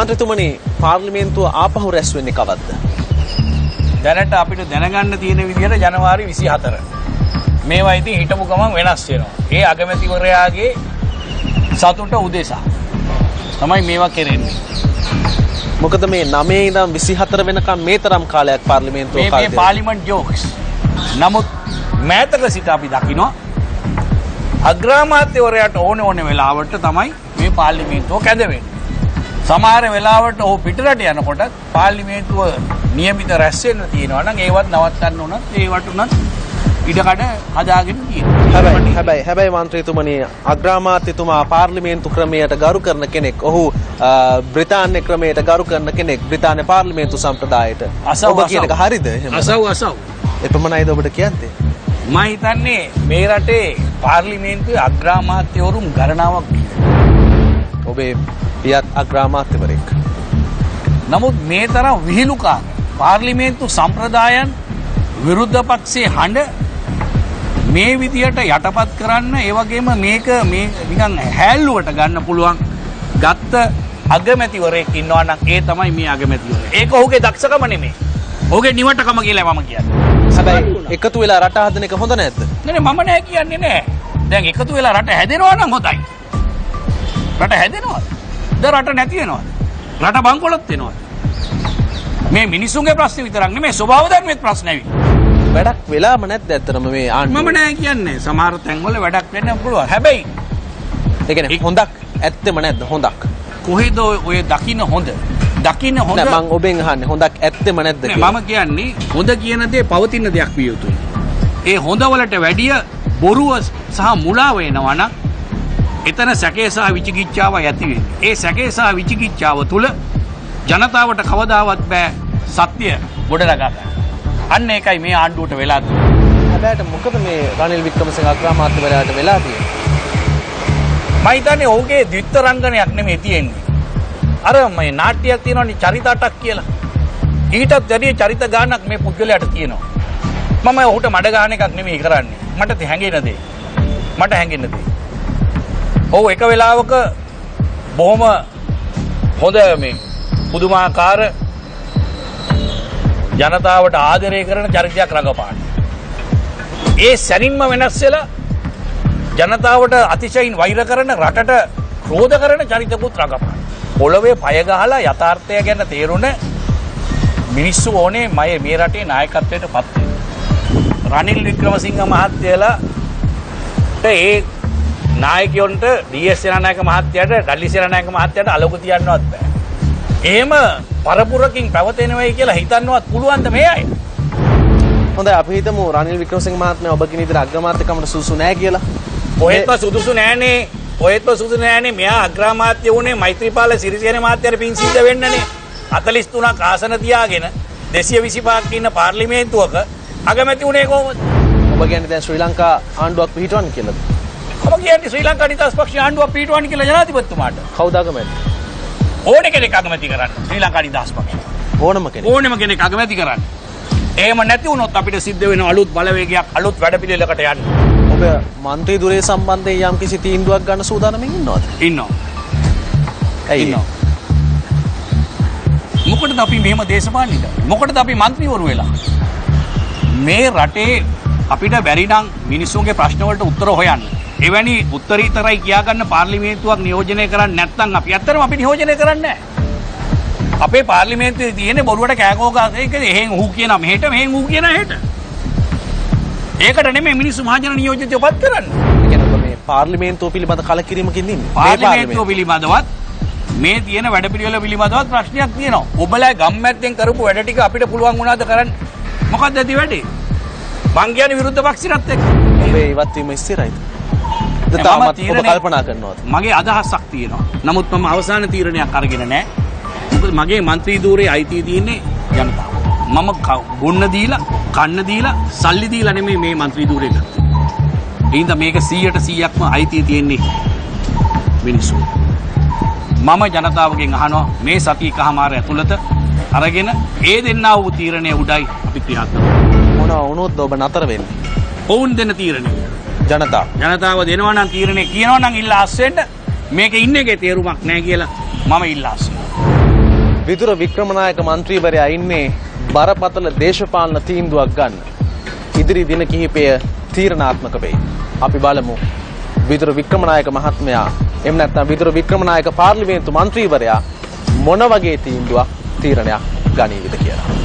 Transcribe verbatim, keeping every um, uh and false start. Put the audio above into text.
මන්ත්‍රීතුමනි පාර්ලිමේන්තුව ආපහු රැස් වෙන්නේ කවද්ද? දැනට අපිට දැනගන්න තියෙන විදිහට ජනවාරි විසිහතර. මේවා ඉතින් හිටපු ගමන් වෙනස් වෙනවා. ඒ අගමැතිවරයාගේ සතුට උදෙසා තමයි මේවා කෙරෙන්නේ. මොකද මේ නවය ඉඳන් විසිහතර වෙනකම් මේ තරම් කාලයක් පාර්ලිමේන්තුව කාලේ මේ පාර්ලිමේන්තු ජෝක්ස්. නමුත් මෑතක සිට අපි දකිනවා අග්‍රාමාත්‍යවරයාට ඕන ඕන වෙලාවට තමයි මේ පාර්ලිමේන්තුව කැඳවෙන්නේ. සමහර වෙලාවට ඔහු පිටරට යනකොට පාර්ලිමේන්තුව નિયમિત රැස් වෙන්න තියෙනවා නම් ඒවත් නවත්තන්න උනත් ඒවට උනත් ඉඩකඩ හදාගෙන තියෙනවා. හැබැයි හැබැයි හැබැයි මන්ත්‍රීතුමනි අග්‍රාමාත්‍යතුමා පාර්ලිමේන්තු ක්‍රමයට ගරු කරන කෙනෙක්. ඔහු බ්‍රිතාන්‍ය ක්‍රමයට ගරු කරන කෙනෙක්. බ්‍රිතාන්‍ය පාර්ලිමේන්තු සම්ප්‍රදායට. ඔබ කියන එක හරියද? අසව් අසව්. එපමණයිද ඔබට කියන්නේ? මම හිතන්නේ මේ රටේ පාර්ලිමේන්තුවේ අග්‍රාමාත්‍යවරුන් ගණනාවක් ඔබේ පියත් අග්‍රාමාත්‍යවරයෙක්. නමුත් මේ තරම් විහිළුකාර පාර්ලිමේන්තු සම්ප්‍රදායන් විරුද්ධ පක්ෂයේ හඬ මේ විදියට යටපත් කරන්න ඒ වගේම මේක මේ නිකන් හැල්ලුවට ගන්න පුළුවන් ගත්ත අගමැතිවරයෙක් ඉන්නවා නම් ඒ තමයි මේ අගමැතිවරයා. ඒක ඔහුගේ දක්ෂකම නෙමෙයි. ඔහුගේ නිවටකම කියලා මම කියන්නේ. හැබැයි එකතු වෙලා රට හදන එක හොඳ නැද්ද? නේ මම නෑ කියන්නේ නෑ. දැන් එකතු වෙලා රට හැදෙනවා නම් හොඳයි. රට හැදෙනවද? ද රට නැති වෙනවද? රට බංකොලොත් වෙනවද? මේ මිනිසුන්ගේ ප්‍රශ්න විතරක් නෙමෙයි ස්වභාව ධර්මයේ ප්‍රශ්න ඇවි. වැඩක් වෙලාම නැද්ද ඇත්තටම මේ ආණ්ඩුව? මම නෑ කියන්නේ. සමහර තැන්වල වැඩක් වෙන්න පුළුවන්. හැබැයි ඒ කියන්නේ හොඳක් ඇත්තෙම නැද්ද හොඳක්? කොහෙද ඔය දකින්න හොඳ? දකින්න හොඳ නෑ මං ඔබෙන් අහන්නේ හොඳක් ඇත්තෙම නැද්ද කියලා. මම කියන්නේ හොඳ කියන දේ පවතින දෙයක් විය යුතුයි. ඒ හොඳ වලට වැඩිය බොරුව සහ මුලාව එනවා නම් එතන සැකේ සහ විචිකිච්ඡාව ඇති වෙන්නේ. ඒ සැකේ සහ විචිකිච්ඡාව තුල ජනතාවට කවදාවත් බෑ සත්‍ය ගොඩනගා ගන්න. අන්න ඒකයි මේ ආණ්ඩුවට වෙලා තියෙන්නේ. හැබැයි මොකද මේ රනිල් වික්‍රමසිංහ අග්‍රාමාත්‍යවරයාට වෙලා තියෙන්නේ? මම හිතන්නේ ඔහුගේ ද්විත්ව රංගනයක් නෙමෙයි තියෙන්නේ. අර මේ නාට්‍යයක් තියෙනවනේ චරිත අටක් කියලා. ඊටත් වැඩි චරිත ගානක් මේ පුද්ගලයාට තියෙනවා. මම ඔහුට මඩ ගන්න එකක් නෙමෙයි කරන්නේ. මට හැංගෙන දේ. මට හැංගෙන දේ. ඔව් එක වෙලාවක බොහොම හොඳ මේ පුදුමාකාර ජනතාවට ආදරය කරන චරිතයක් රඟපාන. ඒ සැනින්ම වෙනස් වෙලා ජනතාවට අතිශයින් වෛර කරන රටට ක්‍රෝධ කරන චරිතකුත් රඟපාන. පොළවේ පය ගහලා යථාර්ථය ගැන තේරුණ මිනිස්සු ඕනේ මය මේ රටේ නායකත්වයට පත් වෙන්න. රනිල් වික්‍රමසිංහ මහත්තයලාට ඒ නායකයන්ට ඩී.එස්. සේනානායක මහත්තයාට ඩල්ලි සේනානායක මහත්තයාට අලුගු තියන්නවත් බෑ. එහෙම පරපුරකින් පැවතෙනවයි කියලා හිතන්නවත් පුළුවන්ද මේ අය? හොඳයි අපි හිතමු රනිල් වික්‍රමසිංහ මහත්මයා ඔබ කියන විදිහට අග්‍රාමාත්‍යකමට සුදුසු නෑ කියලා. ඔයෙත්ම සුදුසු නෑනේ. ඔයෙත්ම සුදුසු නෑනේ. මෙයා අග්‍රාමාත්‍ය වුණේ මෛත්‍රීපාල සිරිසේන මහත්තයාට පින් සිද්ධ වෙන්නනේ. හතළිස් තුනක් ආසන තියාගෙන දෙසිය විසිපහක් ඉන්න පාර්ලිමේන්තුවක අගමැති වුණේ කොහොමද? ඔබ කියන්නේ දැන් ශ්‍රී ලංකා ආණ්ඩුවක් පිහිටවන්න කියලාද? ඔබ කියන්නේ ශ්‍රී ලංකා නිදහස් පක්ෂ ආණ්ඩුවක් පිහිටවන්න කියලා ජනාධිපතිතුමාට. කවුද අගමැති? ඕන කෙනෙක් අගමැති කරන්න ශ්‍රී ලංකා නිදහස් පක්ෂ. ඕනම කෙනෙක්. ඕනම කෙනෙක් අගමැති කරන්න. එහෙම නැති වුණොත් අපිට සිද්ධ වෙන අලුත් බලවේගයක් අලුත් වැඩපිළිවෙලකට යන්න. ඔබ മന്ത്രി දුරේ සම්බන්ධයෙන් යම් කිසි තීන්දුවක් ගන්න සූදානම්ින් ඉන්නවද? ඉන්නවා. ඇයි ඉන්නවා? මොකටද අපි මෙහෙම දේශපාලනික? මොකටද අපි മന്ത്രിවරු වෙලා? මේ රටේ අපිට බැරි නම් මිනිස්සුන්ගේ ප්‍රශ්න වලට උත්තර හොයන්න. එවැනි උත්තරීතරයි කියා ගන්න පාර්ලිමේන්තුවක් නියෝජනය කරන්නේ නැත්නම් අපි ඇත්තටම අපි නියෝජනය කරන්නේ නැහැ. අපේ පාර්ලිමේන්තුවේ තියෙන බොරුවට කෑකෝ ගාන එක එහෙන් ඌ කියන මෙහෙට මෙහෙන් ඌ කියන හෙට. ඒකට නෙමෙයි මිනිස්සු මහජන නියෝජිතයෝ පත් කරන්නේ. ඒ කියන්නේ ඔබ මේ පාර්ලිමේන්තුව පිළිබඳ කලකිරීමකින් ඉන්නේ. පාර්ලිමේන්තුව පිළිබඳවත් මේ තියෙන වැඩපිළිවෙල පිළිබඳවත් ප්‍රශ්නයක් තියෙනවා. ඔබලා ගම්මැද්දෙන් කරපු වැඩ ටික අපිට පුළුවන් වුණාද කරන්න? මොකක්ද ඇති වැඩේ? මං කියන්නේ විරුද්ධ පක්ෂිරත් එක්ක. ඔබේ ඉවත් වීම ස්ථිරයිද? තාමත් ඔබ කල්පනා කරනවද? මගේ අදහසක් තියෙනවා. නමුත් මම අවසාන තීරණයක් අරගෙන නැහැ. මොකද මගේ മന്ത്രി ධූරේ අයිතිය තියෙන්නේ ජනතාව. මම බොන්න දීලා, කන්න දීලා, සල්ලි දීලා නෙමෙයි මේ മന്ത്രി ධූරේ ගත්තේ. ඒ හින්දා මේක සීයට සීයක්ම අයිතිය තියෙන්නේ මිනිස්සු. මම ජනතාවගෙන් අහනවා මේ සති එකමාර ඇතුළත අරගෙන ඒ දෙන්නා වූ තීරණය උඩයි අපි ක්‍රියාත්මක වෙන්නේ. මොනවා වුණොත් ඔබ නතර වෙන්නේ? ඔවුන් දෙන තීරණය. ජනතාව. ජනතාව දෙනවා නම් තීරණය කියනවා නම් ඉල්ලා අස්සෙන්න මේක ඉන්න එකේ තේරුමක් නැහැ කියලා මම ඉල්ලා අස්සෙනවා. විදුර වික්‍රමනායක මන්ත්‍රීවරයා ඉන්නේ බරපතල දේශපාලන තීන්දුවක් ගන්න. ඉදිරි දින කිහිපය තීරණාත්මක වෙයි. අපි බලමු විදුර වික්‍රමනායක මහත්මයා එහෙම නැත්නම් විදුර වික්‍රමනායක පාර්ලිමේන්තු මන්ත්‍රීවරයා මොන වගේ තීන්දුවක් තීරණයක් ගනීවිද කියලා.